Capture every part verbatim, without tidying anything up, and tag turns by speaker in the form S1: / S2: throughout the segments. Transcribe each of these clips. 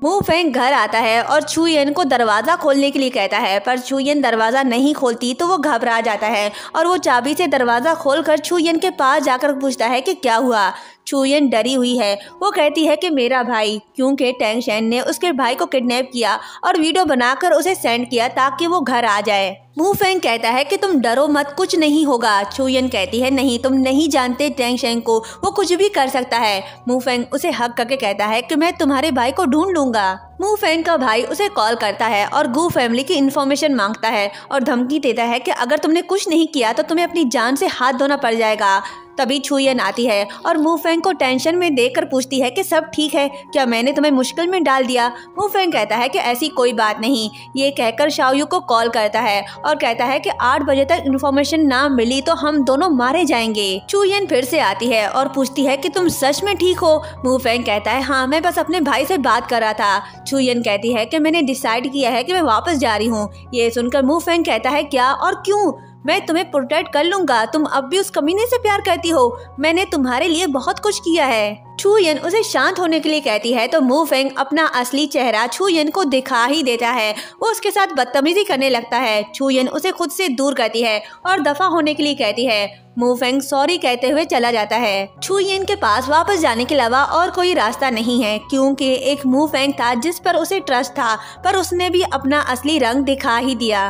S1: मू फेंग घर आता है और चुयन को दरवाज़ा खोलने के लिए कहता है, पर चुयन दरवाज़ा नहीं खोलती तो वो घबरा जाता है और वो चाबी से दरवाज़ा खोलकर चुयन के पास जाकर पूछता है कि क्या हुआ। चुयन डरी हुई है। वो कहती है कि मेरा भाई, क्योंकि टैंग शेन ने उसके भाई को किडनैप किया और वीडियो बनाकर उसे सेंड किया ताकि वो घर आ जाए। मू फेंग कहता है कि तुम डरो मत, कुछ नहीं होगा। चुयन कहती है नहीं, तुम नहीं जानते टैंग शेन को, वो कुछ भी कर सकता है। मू फेंग उसे हक करके कहता है कि मैं तुम्हारे भाई को ढूंढ लूंगा। मू फेंग का भाई उसे कॉल करता है और गू फैमिली की इन्फॉर्मेशन मांगता है और धमकी देता है कि अगर तुमने कुछ नहीं किया तो तुम्हें अपनी जान से हाथ धोना पड़ जाएगा। तभी चुयन आती है और मू फेंग को टेंशन में देखकर पूछती है कि सब ठीक है, क्या मैंने तुम्हें मुश्किल में डाल दिया। मू फेंग कहता है कि ऐसी कोई बात नहीं। ये कहकर शाओयू को कॉल करता है और कहता है कि आठ बजे तक इन्फॉर्मेशन ना मिली तो हम दोनों मारे जाएंगे। चुयन फिर से आती है और पूछती है कि तुम सच में ठीक हो। मू फेंग कहता है हाँ, मैं बस अपने भाई से बात कर रहा था। चुयन कहती है कि मैंने डिसाइड किया है कि मैं वापस जा रही हूँ। ये सुनकर मू फेंग कहता है क्या और क्यों? मैं तुम्हें प्रोटेक्ट कर लूंगा, तुम अब भी उस कमीने से प्यार करती हो, मैंने तुम्हारे लिए बहुत कुछ किया है। चुयन उसे शांत होने के लिए कहती है तो मू फेंग अपना असली चेहरा चुयन को दिखा ही देता है। वो उसके साथ बदतमीजी करने लगता है। चुयन उसे खुद से दूर करती है और दफा होने के लिए कहती है। मू फेंग सॉरी कहते हुए चला जाता है। चुयन के पास वापस जाने के अलावा और कोई रास्ता नहीं है, क्योंकि एक मू फेंग था जिस पर उसे ट्रस्ट था, पर उसने भी अपना असली रंग दिखा ही दिया।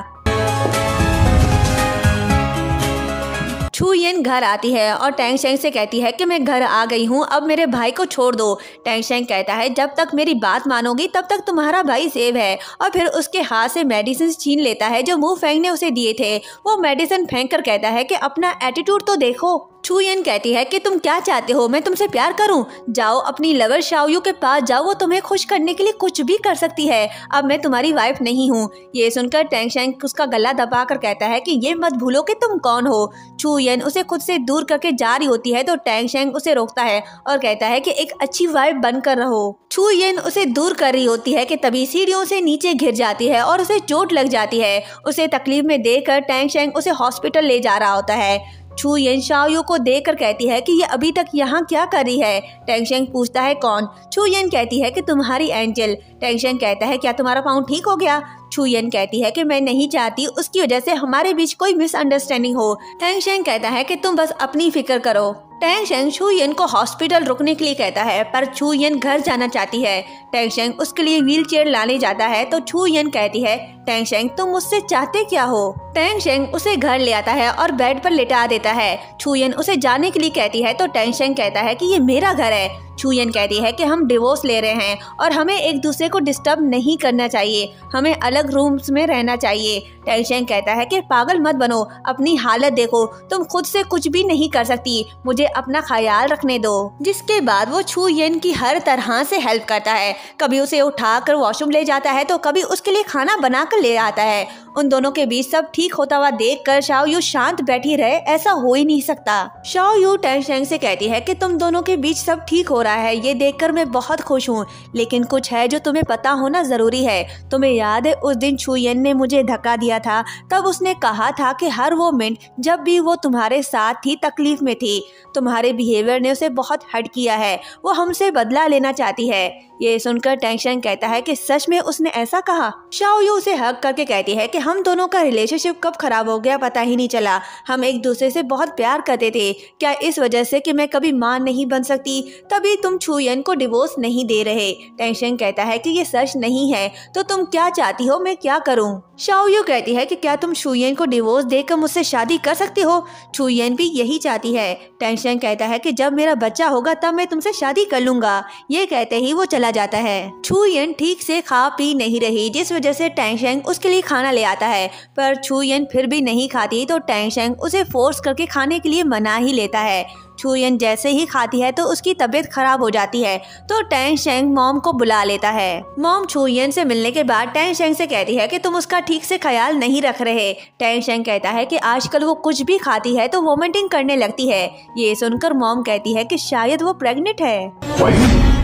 S1: चुयन घर आती है और टैंग शेंग से कहती है कि मैं घर आ गई हूँ, अब मेरे भाई को छोड़ दो। टैंग शेंग कहता है जब तक मेरी बात मानोगी तब तक तुम्हारा भाई सेव है, और फिर उसके हाथ से मेडिसिन छीन लेता है जो मू फेंग ने उसे दिए थे। वो मेडिसिन फेंक कर कहता है कि अपना एटीट्यूड तो देखो। चुयन कहती है कि तुम क्या चाहते हो, मैं तुमसे प्यार करूं? जाओ अपनी लवर शाओयू के पास जाओ, वो तुम्हें खुश करने के लिए कुछ भी कर सकती है। अब मैं तुम्हारी वाइफ नहीं हूँ। ये सुनकर टैंग शेंग उसका गला दबाकर कहता है कि ये मत भूलो कि तुम कौन हो। चुयन उसे खुद से दूर करके जा रही होती है तो टैंग शेंग उसे रोकता है और कहता है कि एक अच्छी वाइफ बनकर रहो। चुयन उसे दूर कर रही होती है कि तभी सीढ़ियों से नीचे गिर जाती है और उसे चोट लग जाती है। उसे तकलीफ में देखकर टैंग शेंग उसे हॉस्पिटल ले जा रहा होता है। चुयन शाओयू को देखकर कहती है कि ये अभी तक यहाँ क्या कर रही है। टैंग शेंग पूछता है कौन? चुयन कहती है कि तुम्हारी एंजल। टैंग शेंग कहता है क्या तुम्हारा पाँव ठीक हो गया? चुयन कहती है कि मैं नहीं चाहती उसकी वजह से हमारे बीच कोई मिसअंडरस्टैंडिंग हो। टैंग शेंग कहता है कि तुम बस अपनी फिक्र करो। टैंग शेंग चुयन को हॉस्पिटल रुकने के लिए कहता है, पर चुयन घर जाना चाहती है। टैंग शेंग उसके लिए व्हील चेयर लाने जाता है तो चुयन कहती है टैंग शेंग तुम मुझसे चाहते क्या हो? टैंग शेंग उसे घर ले आता है और बेड पर लेटा देता है। चुयन उसे जाने के लिए कहती है तो टैंग शेंग कहता है कि ये मेरा घर है। चुयन कहती है कि हम डिवोर्स ले रहे हैं और हमें एक दूसरे को डिस्टर्ब नहीं करना चाहिए, हमें अलग रूम्स में रहना चाहिए। टैंग शेंग कहता है कि पागल मत बनो, अपनी हालत देखो, तुम खुद से कुछ भी नहीं कर सकती, मुझे अपना ख्याल रखने दो। जिसके बाद वो चुयन की हर तरह से हेल्प करता है। कभी उसे उठाकर वॉशरूम ले जाता है तो कभी उसके लिए खाना बनाकर ले आता है। उन दोनों के बीच सब ठीक होता हुआ देखकर शाओयू शांत बैठी रहे, ऐसा हो ही नहीं सकता। शाओयू टैंग शेंग से कहती है कि तुम दोनों के बीच सब ठीक हो रहा है, ये देखकर मैं बहुत खुश हूँ, लेकिन कुछ है जो तुम्हें पता होना जरूरी है। तुम्हें याद है उस दिन चुयन ने मुझे धक्का दिया था, तब उसने कहा था कि हर वो मिनट जब भी वो तुम्हारे साथ थी तकलीफ में थी। तुम्हारे बिहेवियर ने उसे बहुत हर्ट किया है, वो हमसे बदला लेना चाहती है। ये सुनकर टैंग शेंग कहता है कि सच में उसने ऐसा कहा? शाओयू उसे हक करके कहती है कि हम दोनों का रिलेशनशिप कब खराब हो गया पता ही नहीं चला, हम एक दूसरे से बहुत प्यार करते थे। क्या इस वजह से कि मैं कभी मां नहीं बन सकती तभी तुम चुयन को डिवोर्स नहीं दे रहे? टैंग शेंग कहता है कि ये सच नहीं है, तो तुम क्या चाहती हो, मैं क्या करूं? शाओयू कहती है कि क्या तुम चुयन को डिवोर्स देकर मुझसे शादी कर सकती हो? चुयन भी यही चाहती है। टैंग शेंग कहता है कि जब मेरा बच्चा होगा तब मैं तुमसे शादी कर लूंगा। ये कहते ही वो चला जाता है। चुयन ठीक से खा पी नहीं रही, जिस वजह से टैंग शेंग उसके लिए खाना ले आता है, पर चुयन फिर भी नहीं खाती तो टैंग शेंग उसे फोर्स करके खाने के लिए मना ही लेता है। चुयन जैसे ही खाती है तो उसकी तबीयत खराब हो जाती है, तो टैंग शेंग मॉम को बुला लेता है। मॉम चुयन से मिलने के बाद टैंग शेंग से कहती है कि तुम उसका ठीक से ख्याल नहीं रख रहे। टैंग शेंग कहता है कि आजकल वो कुछ भी खाती है तो वोमिटिंग करने लगती है। ये सुनकर मॉम कहती है कि शायद वो प्रेग्नेंट है।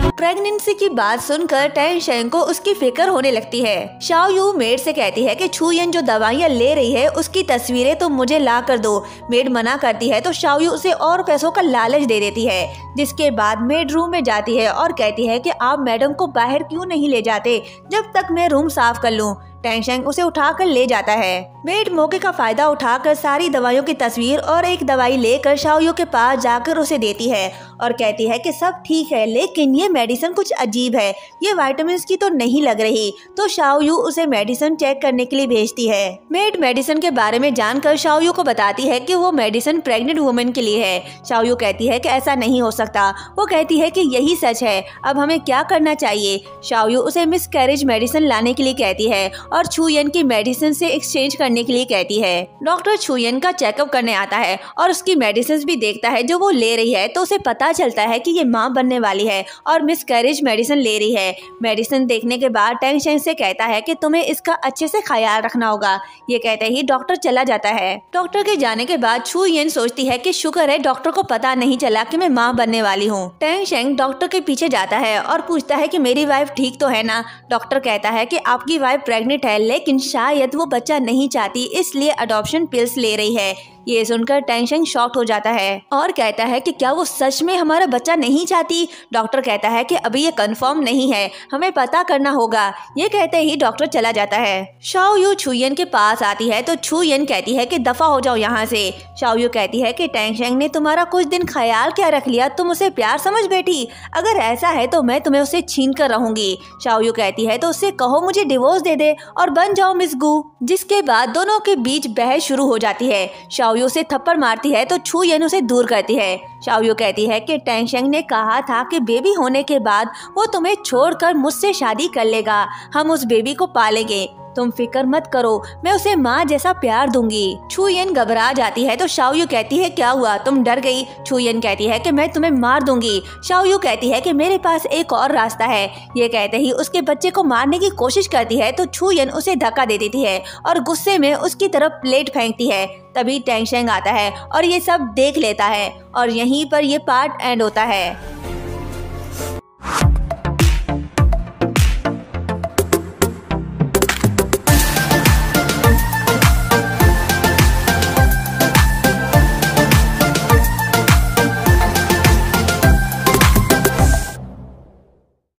S1: प्रेगनेंसी की बात सुनकर टैंग शेंग को उसकी फिक्र होने लगती है। शाओ यू मेड से कहती है कि छुयन जो दवाइयाँ ले रही है उसकी तस्वीरें तो मुझे ला कर दो। मेड मना करती है तो शाओ यू उसे और पैसों का लालच दे देती है, जिसके बाद मेड रूम में जाती है और कहती है कि आप मैडम को बाहर क्यों नहीं ले जाते जब तक मैं रूम साफ कर लूं। टैंग शेंग उसे उठाकर ले जाता है। मेड मौके का फायदा उठाकर सारी दवाइयों की तस्वीर और एक दवाई लेकर शाओ यू के पास जाकर उसे देती है और कहती है कि सब ठीक है, लेकिन ये मेडिसिन कुछ अजीब है, ये विटामिन की तो नहीं लग रही। तो शाओ यू उसे मेडिसिन चेक करने के लिए भेजती है। मेड मेडिसिन के बारे में जानकर शाओ यू को बताती है कि वो मेडिसिन प्रेग्नेंट वुमेन के लिए है। शाओ यू कहती है कि ऐसा नहीं हो सकता। वो कहती है कि यही सच है, अब हमें क्या करना चाहिए। शाओ यू उसे मिसकैरेज मेडिसिन लाने के लिए कहती है और छुयन की मेडिसिन से एक्सचेंज करने के लिए कहती है। डॉक्टर छुयन का चेकअप करने आता है और उसकी मेडिसिन भी देखता है जो वो ले रही है, तो उसे पता चलता है कि ये माँ बनने वाली है और मिसकैरेज मेडिसिन ले रही है। मेडिसिन देखने के बाद टैंग शेंग से कहता है कि तुम्हें इसका अच्छे से ख्याल रखना होगा। ये कहते ही डॉक्टर चला जाता है। डॉक्टर के जाने के बाद छुयन सोचती है कि शुक्र है डॉक्टर को पता नहीं चला कि मैं माँ बनने वाली हूँ। टैंग शेंग डॉक्टर के पीछे जाता है और पूछता है कि मेरी वाइफ ठीक तो है ना। डॉक्टर कहता है कि आपकी वाइफ प्रेग्नेंट है, लेकिन शायद वो बच्चा नहीं चाहती, इसलिए अडॉप्शन पिल्स ले रही है। ये सुनकर टैंग शेंग शॉक्ड हो जाता है और कहता है कि क्या वो सच में हमारा बच्चा नहीं चाहती। डॉक्टर कहता है कि अभी ये कंफर्म नहीं है, हमें पता करना होगा। ये कहते ही डॉक्टर चला जाता है। शाओ यू छुयन के पास आती है तो छुयन कहती है कि दफा हो जाओ यहाँ से। शाओ यू कहती है कि टैंग शेंग ने तुम्हारा कुछ दिन ख्याल क्या रख लिया, तुम उसे प्यार समझ बैठी। अगर ऐसा है तो मैं तुम्हें उसे छीन कर रहूंगी। शाओ यू कहती है तो उससे कहो मुझे डिवोर्स दे दे और बन जाओ मिस गू। जिसके बाद दोनों के बीच बहस शुरू हो जाती है। शाओ यू उसे थप्पड़ मारती है तो छुयन उसे दूर करती है। शाओ यू कहती है कि टैंग शेंग ने कहा था कि बेबी होने के बाद वो तुम्हें छोड़कर मुझसे शादी कर लेगा, हम उस बेबी को पालेंगे, तुम फिक्र मत करो, मैं उसे माँ जैसा प्यार दूंगी। छुयन घबरा जाती है तो शाओ यू कहती है क्या हुआ, तुम डर गई। छुयन कहती है कि मैं तुम्हें मार दूंगी। शाओ यू कहती है कि मेरे पास एक और रास्ता है। ये कहते ही उसके बच्चे को मारने की कोशिश करती है तो छुयन उसे धक्का दे देती है और गुस्से में उसकी तरफ प्लेट फेंकती है। तभी टैंग शेंग आता है और ये सब देख लेता है और यहीं पर ये पार्ट एंड होता है।